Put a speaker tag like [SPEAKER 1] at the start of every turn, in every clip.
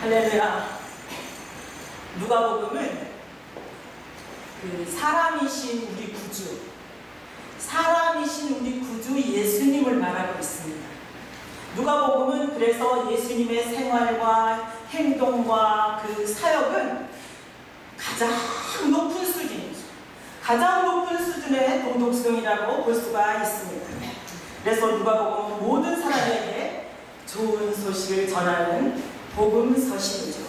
[SPEAKER 1] 할렐루야. 누가복음은 사람이신 우리 구주, 사람이신 우리 구주 예수님을 말하고 있습니다. 누가복음은 그래서 예수님의 생활과 행동과 그 사역은 가장 높은 수준이죠. 가장 높은 수준의 도덕성이라고 볼 수가 있습니다. 그래서 누가복음은 모든 사람에게 좋은 소식을 전하는 복음 서신이죠.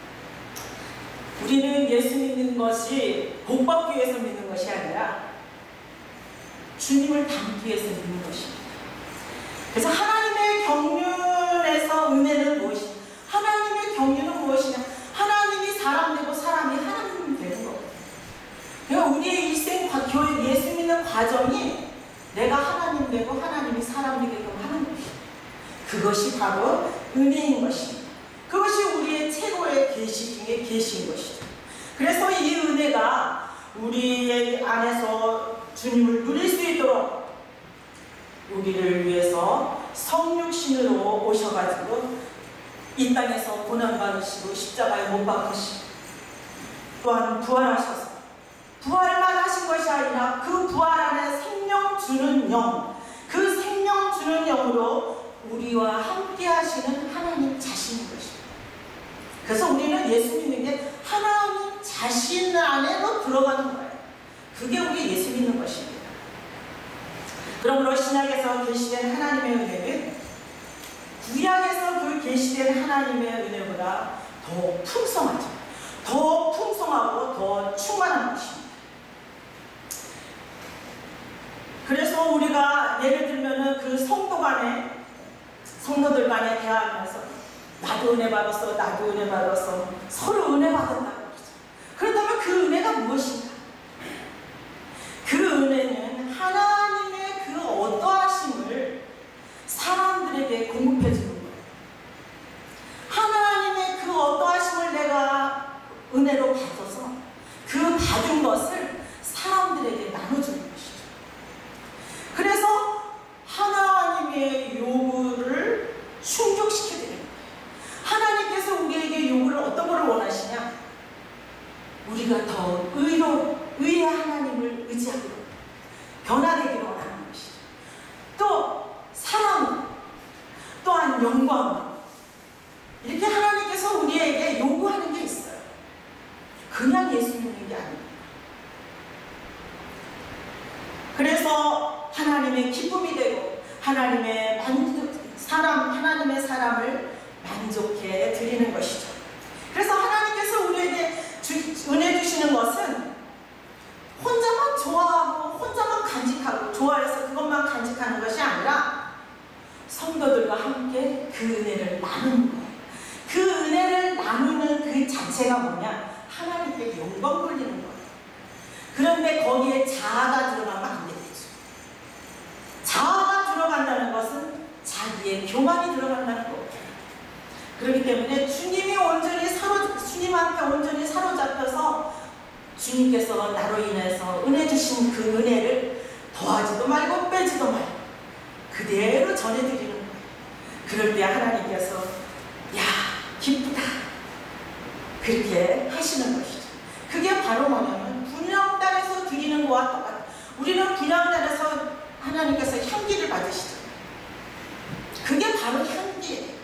[SPEAKER 1] 우리는 예수 믿는 것이 복 받기 위해서 믿는 것이 아니라 주님을 닮기 위해서 믿는 것입니다. 그래서 하나님의 경륜에서 은혜는 무엇이냐? 하나님의 경륜은 무엇이냐? 하나님이 사람 되고 사람이 하나님 되는 거거든요. 그러니까 우리의 일생 교회 예수 믿는 과정이 내가 하나님 되고 하나님이 사람 되게끔 하는 것입니다. 그것이 바로 은혜인 것입니다. 그것이 우리의 최고의 계시 중에 계시인 것이죠. 그래서 이 은혜가 우리의 안에서 주님을 누릴 수 있도록 우리를 위해서 성육신으로 오셔가지고 이 땅에서 고난받으시고 십자가에 못 박으시고 또한 부활하셔서 부활만 하신 것이 아니라 그 부활 안에 생명 주는 영, 그 생명 주는 영으로 우리와 함께 하시는 하나님 자신인 것입니다. 그래서 우리는 예수 믿는 게 하나님 자신 안에로 들어가는 거예요. 그게 우리 예수 믿는 것입니다. 그러므로 신약에서 계시된 하나님의 은혜는 구약에서 그 계시된 하나님의 은혜보다 더 풍성하죠. 더 풍성하고 더 충만한 것입니다. 그래서 우리가 예를 들면 그 성도들 간에 대화하면서 나도 은혜 받았어, 나도 은혜 받았어, 서로 은혜 받았다고 그러죠. 그렇다면 그 은혜가 무엇인가? 그 은혜는 하나님의 그 어떠하심을 사람들에게 공급해 주는 거예요. 하나님의 그 어떠하심을 내가 은혜로 받아서 그 받은 것을 사람들에게 나눠주는 것이죠. 그래서 하나님의 요구를 충족시켜드리는 거예요. 하나님께서 우리에게 요구를 어떤 것을 원하시냐? 우리가 더 의의 하나님을 의지하기로, 변화되기를 원하는 것이죠. 또 사랑, 또한 영광, 이렇게 하나님께서 우리에게 요구하는 게 있어요. 그냥 예수 믿는 게 아닙니다. 그래서 하나님의 기쁨이 되고 하나님의 사람을 만족해 드리는 것이죠. 그래서 하나님께서 우리에게 은혜 주시는 것은 혼자만 좋아하고 혼자만 간직하고 좋아해서 그것만 간직하는 것이 아니라 성도들과 함께 그 은혜를 나누는 거예요. 그 은혜를 나누는 그 자체가 뭐냐? 하나님께 영광 돌리는 거예요. 그런데 거기에 자아가 들어가면 안 되죠. 자아가 들어간다는 것은 자기의 교만이 들어간다는 거예요. 그렇기 때문에 주님한테 온전히 사로잡혀서 주님께서 나로 인해서 은혜 주신 그 은혜를 더하지도 말고 빼지도 말고 그대로 전해드리는 거예요. 그럴 때 하나님께서 야 기쁘다 그렇게 하시는 것이죠. 그게 바로 뭐냐면 분향단에서 드리는 것과 똑같아요. 우리는 분향단에서 하나님께서 향기를 받으시죠. 그게 바로 향기예요.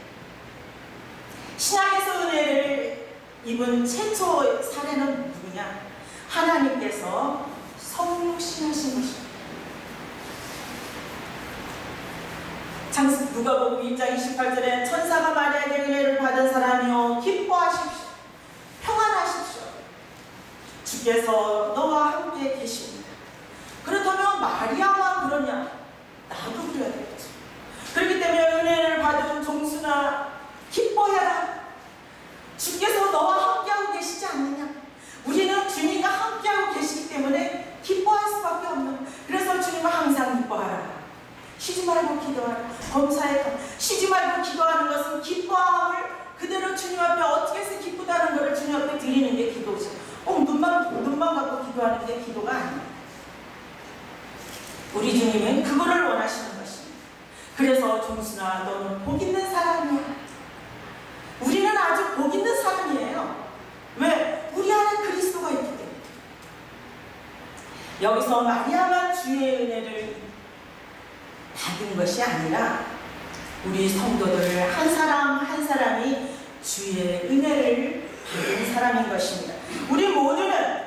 [SPEAKER 1] 신약에서 은혜를 입은 최초 사례는 누구냐? 하나님께서 성육신하신 것입니다. 누가복음 1장 28절에 천사가 마리아에게 은혜를 받은 사람이여 기뻐하십시오. 평안하십시오. 주께서 너와 함께 계십니다. 그렇다면 마리아만 그러냐? 나도 그래야 되겠죠. 그렇기 때문에 은혜를 받은 종순아 기뻐해라. 주께서 너와 함께하고 계시지 않느냐? 우리는 주님과 함께하고 계시기 때문에 기뻐할 수밖에 없는. 그래서 주님은 항상 기뻐하라. 쉬지 말고 기도하라. 범사에 쉬지 말고 기도하는 것은 기뻐함을 그대로 주님 앞에 어떻게 해서 기쁘다는 것을 주님 앞에 드리는 게 기도죠. 눈만 갖고 기도하는 게 기도가 아닙니다. 우리 주님은 그거를 원하시는 것입니다. 그래서 종순아 너는 복 있는 사람이야. 우리는 아주 복 있는 여기서 마리아만 주의 은혜를 받은 것이 아니라 우리 성도들 한 사람 한 사람이 주의 은혜를 받은 사람인 것입니다. 우리 모두는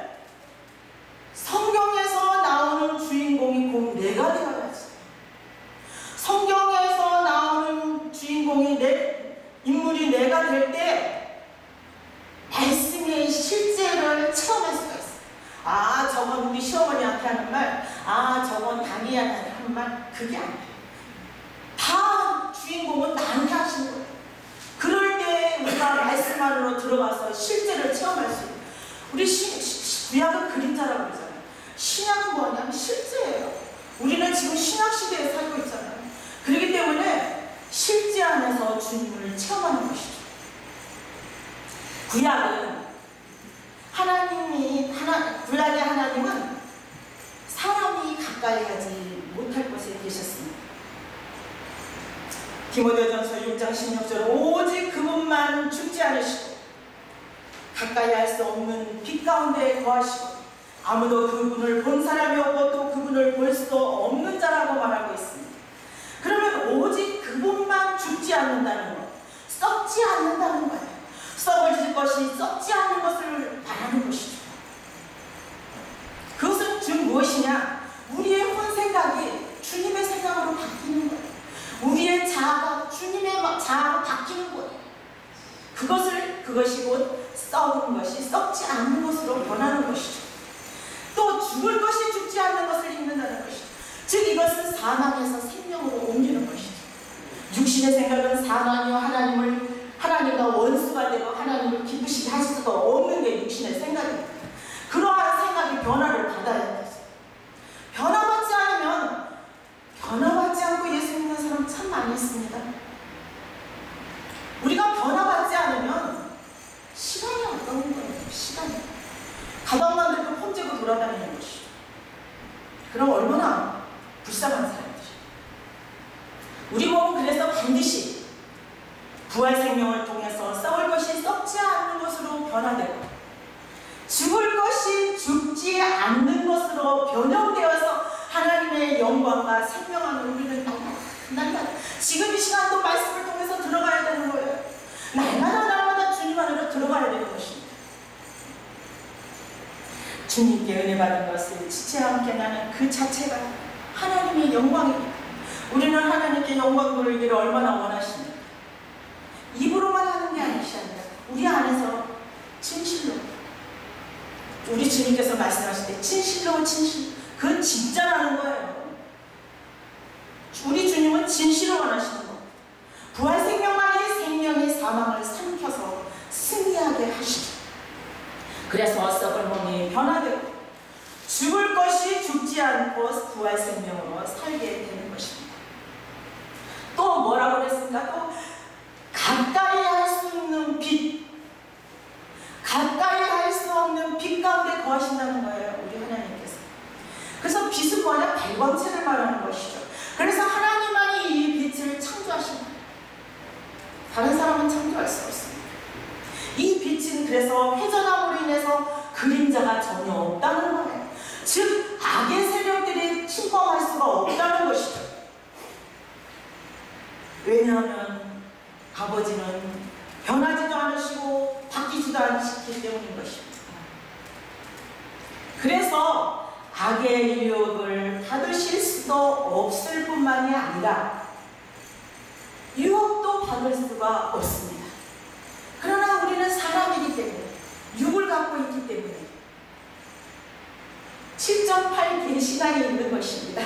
[SPEAKER 1] 성경에서 나오는 주인공이 곧 내가 되어야지. 성경에서 나오는 주인공이 인물이 내가 될 때 말씀의 실제를 체험할 수가 있어요. 아, 저건 우리 시어머니한테 하는 말, 아, 저건 다니엘한테 하는 말, 그게 아니에요. 다 주인공은 나한테 하시는 거예요. 그럴 때 우리가 말씀 안으로 들어가서 실제를 체험할 수 있어요. 우리 구약은 그림자라고 그러잖아요. 신약은 뭐냐면 실제예요. 우리는 지금 신약시대에 살고 있잖아요. 그렇기 때문에 실제 안에서 주님을 체험하는 것이죠. 구약은 구약의 하나님은 사람이 가까이 하지 못할 곳에 계셨습니다. 디모데전서 6장 16절 오직 그분만 죽지 않으시고 가까이 할 수 없는 빛 가운데 거하시고 아무도 그분을 본 사람이 없고 또 그분을 볼 수도 없는 자라고 말하고 있습니다. 그러면 오직 그분만 죽지 않는다는 것, 썩지 않는다는 거예요. 썩어질 것이 썩지 않는 것을 바라는 것이죠. 그것은 무엇이냐? 우리의 혼생각이 주님의 생각으로 바뀌는 거예요. 우리의 자아가 주님의 자아로 바뀌는 거예요. 그것이 곧 썩은 것이 썩지 않는 것으로 변하는 것이죠. 또 죽을 것이 죽지 않는 것을 입는다는 것이죠. 즉 이것은 사망에서 생명으로 옮기는 것이죠. 육신의 생각은 사망이요 하나님과 원수가 되고 하나님을 기쁘시게 할 수가 없는 게 육신의 생각입니다. 그러한 생각이 변화를 받아야 돼요. 변화받지 않고 예수 믿는 사람 참 많이 있습니다. 우리가 변화받지 않으면 시간이 어려운 거예요. 시간이. 가방만 들고 폼재고 돌아다니는 것이죠. 그럼 얼마나 불쌍한 사람들이에요. 우리 몸은 그래서 반드시 부활 생명을 통해서 썩을 것이 썩지 않는 것으로 변화되고 죽을 것이 죽지 않는 것으로 변형되어서 하나님의 영광과 생명 안으로 우리는 날마다 지금 이 시간도 말씀을 통해서 들어가야 되는 거예요. 날마다 주님 안으로 들어가야 되는 것입니다. 주님께 은혜 받은 것을 지체와 함께 나는 그 자체가 하나님의 영광입니다. 우리는 하나님께 영광 돌리기를 얼마나 원하십니까? 입으로만 하는 게 아니시 아니라 우리 안에서 진실로 우리 주님께서 말씀하실 때 진실로 그건 진짜라는 거예요. 우리 주님은 진실을 원하시는 거. 부활 생명만이 생명의 사망을 삼켜서 승리하게 하시죠. 그래서 썩을 몸이 변화되고 죽을 것이 죽지 않고 부활 생명으로 살게 되는 것입니다. 또 뭐라고 그랬습니까? 또 가까이 할 수 있는 빛, 가까이 할 수 없는 빛 가운데 거하신다는 거예요. 우리 하나님께서. 그래서 빛은 뭐냐? 발광체를 말하는 것이죠. 그래서 하나님만이 이 빛을 창조하신 거예요. 다른 사람은 창조할 수 없습니다. 이 빛은 그래서 회전함으로 인해서 그림자가 전혀 없다는 거예요. 즉 악의 세력들이 침범할 수가 없다는 것이죠. 왜냐하면 아버지는 변하지도 않으시고 바뀌지도 않으시기 때문인 것입니다. 그래서 악의 유혹을 받으실 수도 없을 뿐만이 아니라 유혹도 받을 수가 없습니다. 그러나 우리는 사람이기 때문에 육을 갖고 있기 때문에 7.8개의 시간이 있는 것입니다.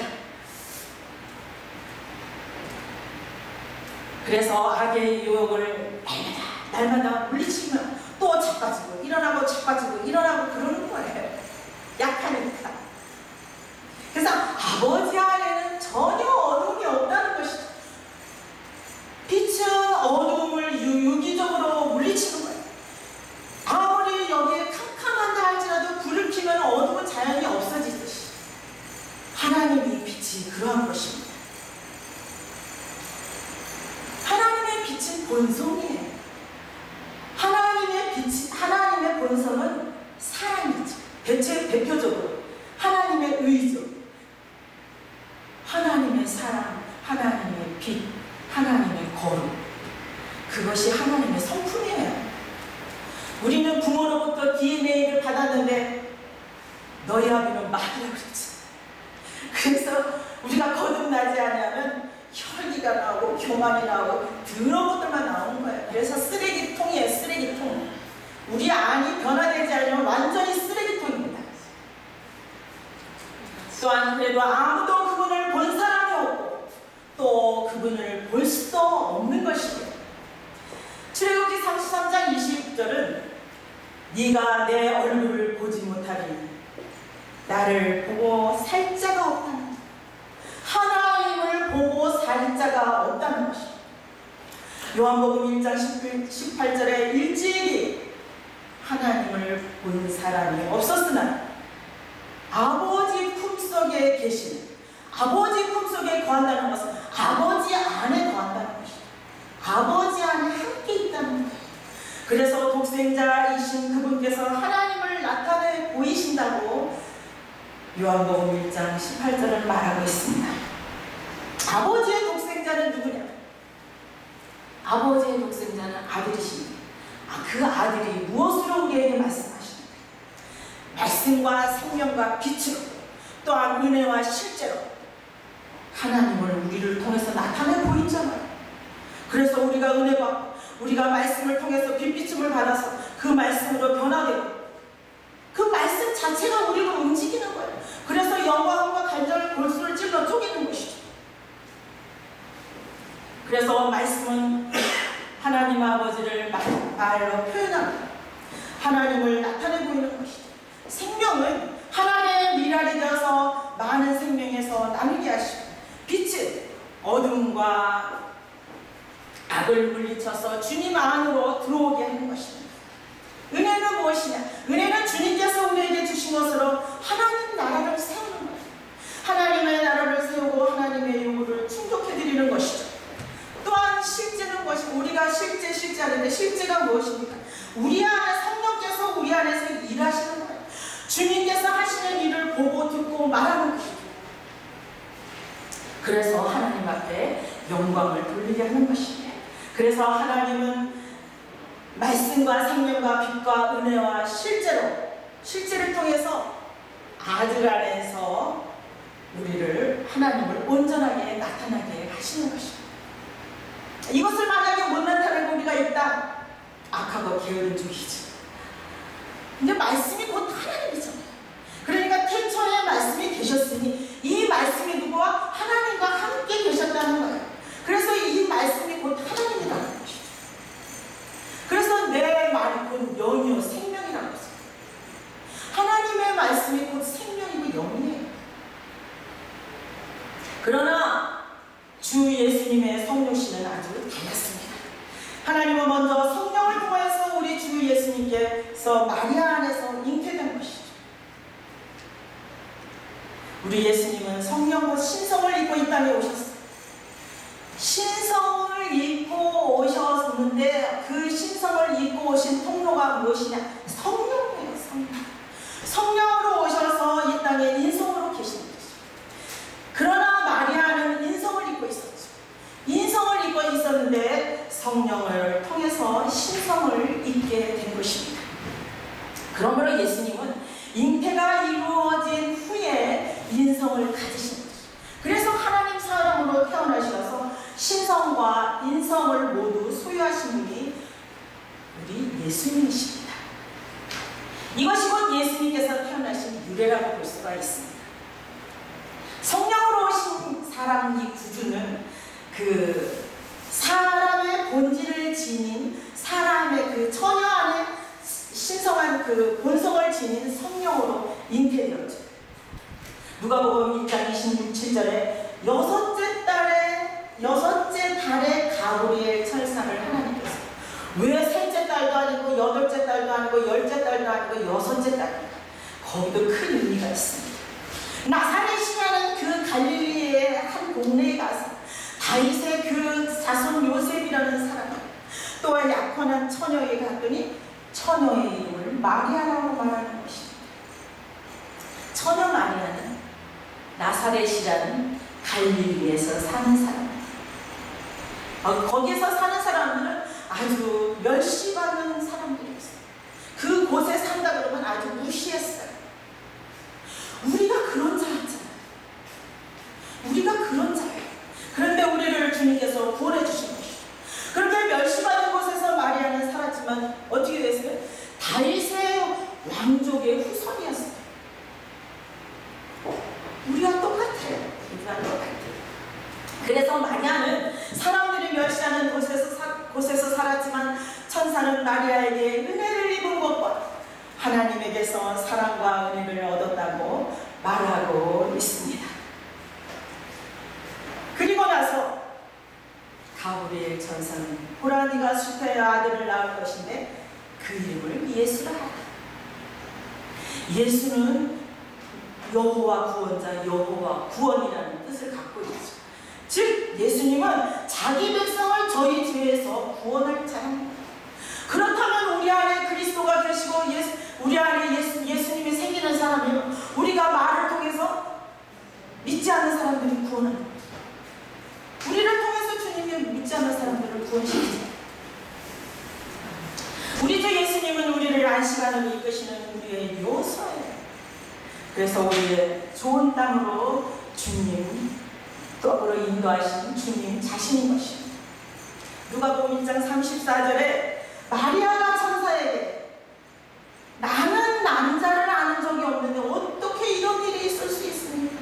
[SPEAKER 1] 그래서 악의 유혹을 날마다 물리치면 또 자빠지고 일어나고 자빠지고 일어나고 그러는 거예요. 약하니까. 그래서 아버지 안에는 전혀 어둠이 없다는 것이죠. 빛은 어둠을 유기적으로 물리치는 거예요. 아무리 여기에 캄캄한다 할지라도 불을 켜면 어둠은 자연히 없어지듯이 하나님의 빛이 그러한 것입니다. 하나님의 빛은 본성이에요. 하나님의 그것이 하나님의 성품이에요. 우리는 부모로부터 DNA를 받았는데 너희 아비는 말이라고 그랬지. 그래서 우리가 거듭나지 않으면 혈기가 나오고 교만이 나오고 더러운 것들만 나오는 거예요. 그래서 쓰레기통이에요. 쓰레기통. 우리 안이 변화되지 않으면 완전히 쓰레기통입니다. 또한 그래도 아무도 그분을 본 사람이 없고 또 그분을 볼 수도 없는 것이에요. 출애굽기 33장 26절은 네가 내 얼굴을 보지 못하리 나를 보고 살 자가 없다는, 하나님을 보고 살 자가 없다는 것입니다. 요한복음 1장 18절에 일찍이 하나님을 본 사람이 없었으나 아버지 품속에 계신, 아버지 품속에 거한다는 것은 아버지 안에 거한다는 것입니다. 아버지 안에 함께 있다는 거예요. 그래서 독생자이신 그분께서 하나님을 나타내 보이신다고 요한복음 1장 18절을 말하고 있습니다. 아버지의 독생자는 누구냐? 아버지의 독생자는 아들이십니다. 그 아들이 무엇으로 우리에게 말씀하십니까? 말씀과 생명과 빛으로, 또한 은혜와 실제로 하나님을 우리를 통해서 나타내 보이잖아요. 그래서 우리가 은혜 받고 우리가 말씀을 통해서 빛비춤을 받아서 그 말씀으로 변화되고 그 말씀 자체가 우리를 움직이는 거예요. 그래서 영광과 간절을 골수를 찔러 쪼개는 것이죠. 그래서 말씀은 하나님 아버지를 말로 표현합니다. 하나님을 나타내 보이는 것이죠. 생명은 하나님의 미랄이 되어서 많은 생명에서 나누게 하시고, 빛은 어둠과 악을 물리쳐서 주님 안으로 들어오게 하는 것입니다. 은혜는 무엇이냐? 은혜는 주님께서 우리에게 주신 것으로 하나님 나라를 세우는 거예요. 하나님의 나라를 세우고 하나님의 요구를 충족해드리는 것이죠. 또한 실제는 무엇이고, 우리가 실제하는데 실제가 무엇입니까? 우리 안에 성령께서 우리 안에서 일하시는 거예요. 주님께서 하시는 일을 보고 듣고 말하는 것이죠. 그래서 하나님 앞에 영광을 돌리게 하는 것입니다. 그래서 하나님은 말씀과 생명과 빛과 은혜와 실제를 통해서 아들 안에서 우리를, 하나님을 온전하게 나타나게 하시는 것입니다. 이것을 만약에 못 나타내고 우리가 있다, 악하고 게으른 쪽이죠. 근데 말씀이 곧 하나님이잖아요. 그러니까 태초에 말씀이 계셨으니 이 말씀이 누구와? 하나님과 함께 계셨다는 거예요. 그래서 이 말씀이 곧 하나님이라는 것이죠. 그래서 내 말이 곧 영이요 생명이라고 했어요. 하나님의 말씀이 곧 생명이고 영이에요. 그러나 주 예수님의 성육신은 아주 달랐습니다. 하나님은 먼저 성령을 통해서 우리 주 예수님께서 마리아 안에서 잉태된 것이죠. 우리 예수님은 성령과 신성을 입고 이 땅에 오셨어요. 신성을 입고 오셨는데 그 신성을 입고 오신 통로가 무엇이냐? 성령이에요. 성령으로 오셔서 이 땅에 인성으로 계시는 거죠. 그러나 마리아는 인성을 입고 있었죠. 인성을 입고 있었는데 성령을 통해서 신성을 입게 된 것입니다. 그러므로 예수님은 잉태가 이루어진 후에 인성을 가지신 거죠. 그래서 하나님 사람으로 태어나셔서 신성과 인성을 모두 소유하신 분이 우리 예수님이십니다. 이것이 곧 예수님께서 태어나신 유래라고 볼 수가 있습니다. 성령으로 오신 사람, 이 구주는 그 사람의 본질을 지닌, 사람의 그 처녀 안에 신성한 그 본성을 지닌 성령으로 잉태되었죠. 누가복음 1장 27절에 여섯째 달에 가브리엘 천사를 하나님께서, 왜 셋째 달도 아니고 여덟째 달도 아니고 열째 달도 아니고 여섯째 달입니까? 거기도 큰 의미가 있습니다. 나사렛이라는 그 갈릴리의 한 동네에 가서 다윗의 그 자손 요셉이라는 사람, 또한 약혼한 처녀에게 갔더니 처녀의 이름을 마리아라고 말하는 것입니다. 처녀 마리아는 나사렛이라는 갈릴리에서 사는 사람, 거기에서 사는 사람들은 다윗의 왕족의 후손이었어요. 우리와 똑같아요. 우리와 똑같아요. 그래서 마리아는 사람들이 멸시하는 곳에서 살았지만 천사는 마리아에게 은혜를 입은 것과 하나님에게서 사랑과 은혜를 얻었다고 말하고 있습니다. 그리고 나서 가브리엘 천사는 보라 네가 수태의 아들을 낳을 것인데 그 이름을 예수라 하라. 예수는 여호와 구원자, 여호와 구원이라는 뜻을 갖고 있죠. 즉 예수님은 자기 백성을 저희 죄에서 구원할 자입니다. 그렇다면 우리 안에 그리스도가 계시고 우리 안에 예수님이 생기는 사람이면 우리가 말을 통해서 믿지 않는 사람들이 구원합니다. 우리를 통해서 주님이 믿지 않는 사람들을 구원시키죠. 우리 주 예수님은 우리를 안식안으로 이끄시는 우리의 요소예요. 그래서 우리의 좋은 땅으로 주님 떡으로 인도하신 주님 자신인 것입니다. 누가복음 1장 34절에 마리아가 천사에게 나는 남자를 아는 적이 없는데 어떻게 이런 일이 있을 수 있습니까?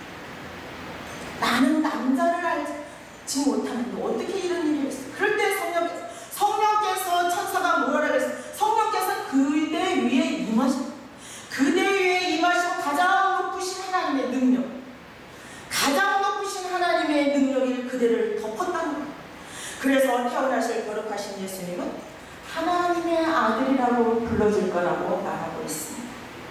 [SPEAKER 1] 나는 남자를 알지 못하는데 어떻게 이런 일이 있어? 그럴 때 성령께서 천사가 뭐라 그랬어요? 성령께서 그대 위에 임하십니다. 그대 위에 임하시고 가장 높으신 하나님의 능력, 가장 높으신 하나님의 능력이 그대를 덮었다는 거예요. 그래서 태어나실 거룩하신 예수님은 하나님의 아들이라고 불러줄 거라고 말하고 있습니다.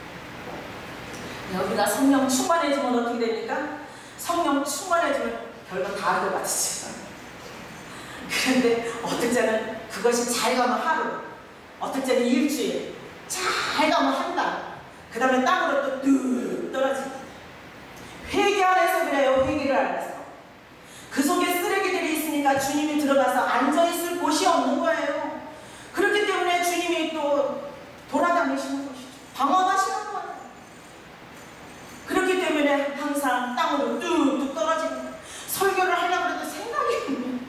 [SPEAKER 1] 우리가 성령 충만해지면 어떻게 됩니까? 성령 충만해지면 별거 다 할 것 같으시죠. 그런데 어떨 때는 그것이 잘 가면 하루, 어떨 때는 일주일, 잘 가면 한 달, 그 다음에 땅으로 또 뚝 떨어집니다. 회개 안에서 그래요. 회개를 안해서 그 속에 쓰레기들이 있으니까 주님이 들어가서 앉아있을 곳이 없는 거예요. 그렇기 때문에 주님이 또 돌아다니시는 것이죠. 방황하시는 거예요. 그렇기 때문에 항상 땅으로 뚝뚝 떨어집니다. 설교를 하려고 해도 생각이 안 나요.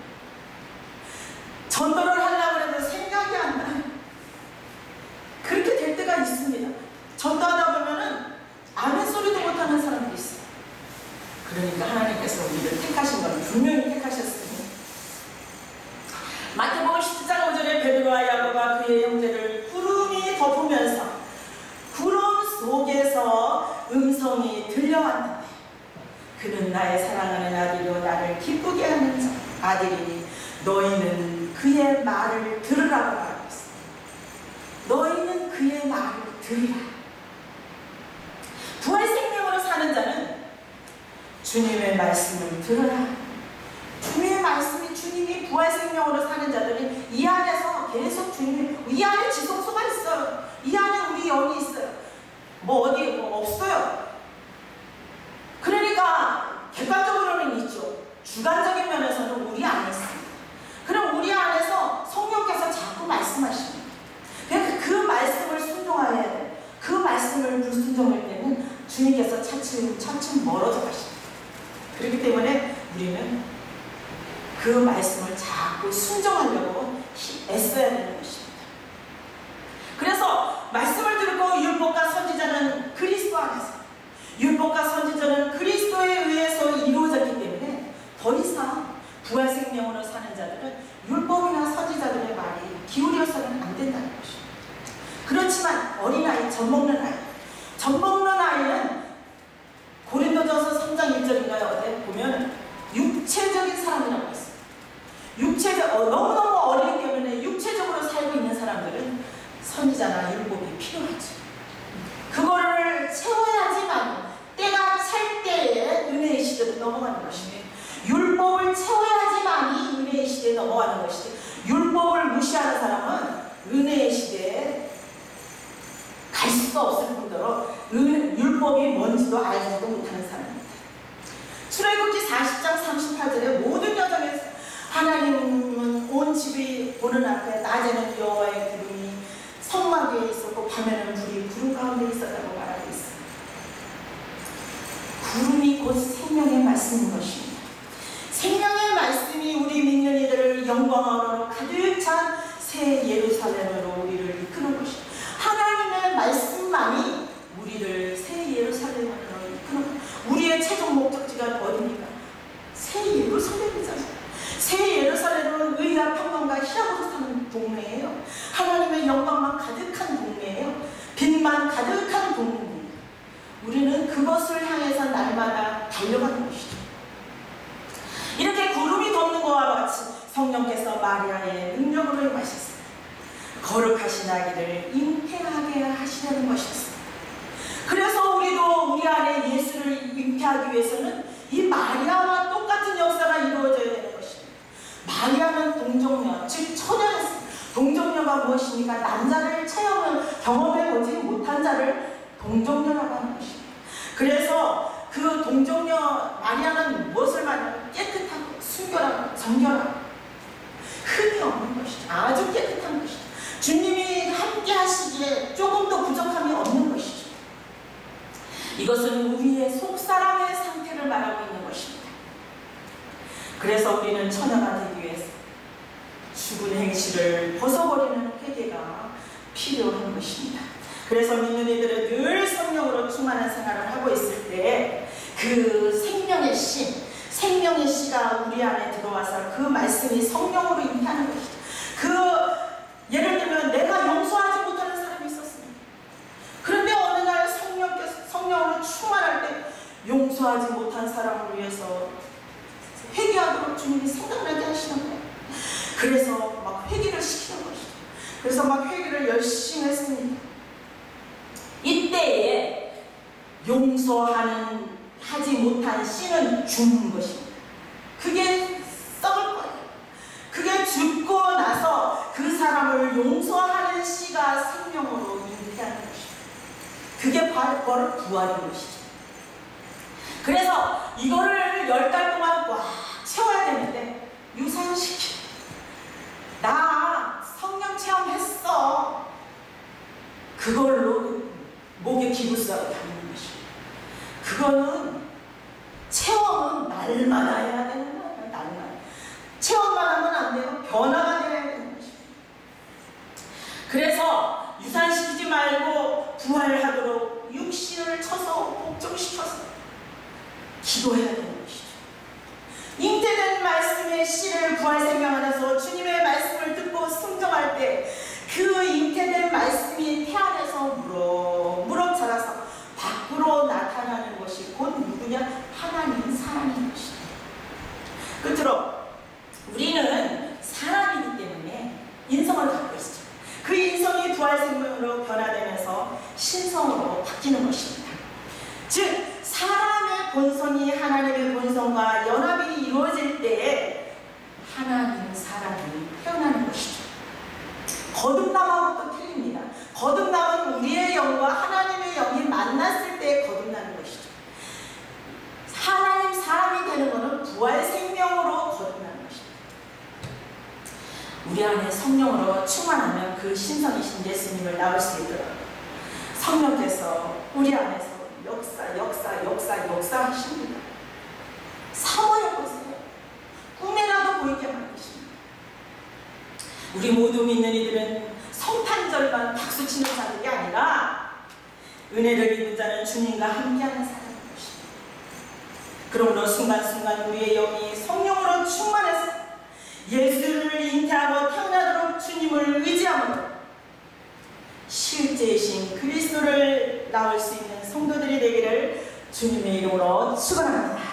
[SPEAKER 1] 전도를 하려고 해도 생각이 안 나요. 그렇게 될 때가 있습니다. 전도하다 보면은 아멘 소리도 못하는 사람들이 있어요. 그러니까 하나님께서 우리를 택하신 건 분명히 택하셨습니다. 마태복음 17장 5절에 베드로와 야고보가 그의 형제를 구름이 덮으면서 구름 속에서 음성이 들려왔는데 그는 나의 사랑하는 아들이요 나를 기쁘게 하는 자 아들이니 너희는 그의 말을 들으라고 말하고 있습니다. 너희는 그의 말을 들으라. 부활 생명으로 사는 자는 주님의 말씀을 들어라. 주님의 말씀이 주님이 부활 생명으로 사는 자들은 이 안에서 계속 이 안에 지성소가 있어요. 이 안에 우리 영이 있어요. 어디 없어요. 그러니까 객관적으로는 있죠. 주관적인 면에서는 우리 안에 있습니다. 그럼 우리 안에서 성령께서 자꾸 말씀하십니다. 그러니까 그 말씀을 순종해야 돼요. 그 말씀을 불순종할 때는 주님께서 차츰 멀어져 가십니다. 그렇기 때문에 우리는 그 말씀을 자꾸 순종하려고 애써야 되는 것입니다. 그래서 말씀을 듣고 율법과 선지자는 그리스도 안에서, 율법과 선지자는 그리스도에 의해서 이루어졌기 때문에 더 이상 부활 생명으로 사는 자들은 율법이나 선지자들의 말이 기울여서는 안 된다는 것입니다. 그렇지만 어린아이, 젖먹는 아이는 고린도전서 3장 1절인가요? 어때? 보면 육체적인 사람이라고 했어요. 너무너무 어리기 때문에 육체적으로 살고 있는 사람들은 선지자나 율법이 필요하죠. 그거를 채워야지만 때가 찰 때에 은혜의 시대로 넘어가는 것입니다. 율법을 채워야지만이 은혜의 시대에 넘어가는 것이지, 율법을 무시하는 사람은 은혜의 시대에 갈 수가 없을 뿐더러 율법이 뭔지도 알지도 못하는 사람입니다. 출애굽기 40장 38절에 모든 여정에서 하나님은 온 집이 보는 앞에 낮에는 여호와의 구름이 성막 위에 있었고 밤에는 불이 구름 가운데 있었다고 말하고 있습니다. 구름이 곧 생명의 말씀인 것입니다. 생명의 말씀이 우리 믿는 이들을 영광으로 가득 찬 새 예루살렘으로 우리를 이끄는 것입니다. 동네예요. 하나님의 영광만 가득한 동네예요. 빛만 가득한 동네입니다. 우리는 그것을 향해서 날마다 달려가는 것이죠. 이렇게 구름이 덮는 것과 같이 성령께서 마리아의 능력으로 임하셨습니다. 거룩하신 아기를 잉태하게 하시려는 것이었습니다. 그래서 우리도 우리 안에 예수를 잉태하기 위해서는 이 마리아와 똑같은 역사가 이루어져야 되는 것입니다. 마리아는 동정녀, 즉 처녀였습니다. 동정녀가 무엇입니까? 남자를 경험해보지 못한 자를 동정녀라고 하는 것입니다. 그래서 그 동정녀 마리아는 무엇을 말하냐면 깨끗하고 순결하고 정결하고 흠이 없는 것이죠. 아주 깨끗한 것이죠. 주님이 함께 하시기에 조금도 부족함이 없는 것이죠. 이것은 우리의 속사람의 상태를 말하고 있는 것입니다. 그래서 우리는 처녀가 되기 위해서 죽은 행실을 벗어버리는 회개가 필요한 것입니다. 그래서 믿는 이들은 늘 성령으로 충만한 생활을 하고 있을 때 그 생명의 씨, 생명의 씨가 우리 안에 들어와서 그 말씀이 성령으로 잉태하는 것이죠. 예를 들면 내가 용서하지 못하는 사람이 있었습니다. 그런데 어느 날 성령으로 충만할 때 용서하지 못한 사람을 위해서 회개하도록 주님이 생각나게 하시는 거예요. 그래서 막 회개를 시키는 것이죠. 그래서 막 회개를 열심히 했습니다. 이때에 하지 못한 씨는 죽는 것입니다. 그게 썩을 거예요. 그게 죽고 나서 그 사람을 용서하는 씨가 생명으로 잉태하는 것입니다. 그게 바로 부활인 것이죠. 그래서 이거를 10달 동안 꽉 채워야 되는데 유산시켜. 나 성령 체험했어. 그걸로 목에 기부싸고 다니는 것입니다. 그거는 체험은 날마다 해야 되는 거예요. 날마다. 체험만 하면 안 돼요. 변화가 돼야 되는 것입니다. 그래서 유산시키지 말고 부활하도록 육신을 쳐서 복종시켜서 기도해야 되는 것이죠. 잉태된 말씀의 씨를 부활생명 안에서 주님의 말씀을 듣고 순종할 때 그 잉태된 말씀이 태 안에서 무럭무럭 자라서 밖으로 나타나는 것이 곧 누구냐? 하나님 사람인 것이다. 끝으로 우리는 사람이기 때문에 인성을 갖고 있죠. 그 인성이 부활생명으로 변화되면서 신성으로 바뀌는 것입니다. 즉 사람의 본성이 하나님의 본성과 연합이 이루어질 때에 하나님 사람이 태어나는 것이죠. 거듭남하고 또 틀립니다. 거듭남은 우리의 영과 하나님의 영이 만났을 때 거듭나는 것이죠. 하나님 사람이 되는 것은 부활생명으로 거듭나는 것입니다. 우리 안에 성령으로 충만하면 그 신성이신 예수님을 낳을 수 있도록 성령께서 우리 안에서 역사하십니다. 사모해보세요. 꿈에라도 보이게 만드십니다. 우리 모두 믿는 이들은 성탄절만 박수치는 자들이 아니라 은혜를 입은 자는 주님과 함께하는 사람인 것입니다. 그러므로 순간순간 우리의 영이 성령으로 충만해서 예수를 잉태하고 태어나도록 주님을 의지함으로 실제이신 그리스도를 낳을 수 있는 성도들이 되기를 주님의 이름으로 축원합니다.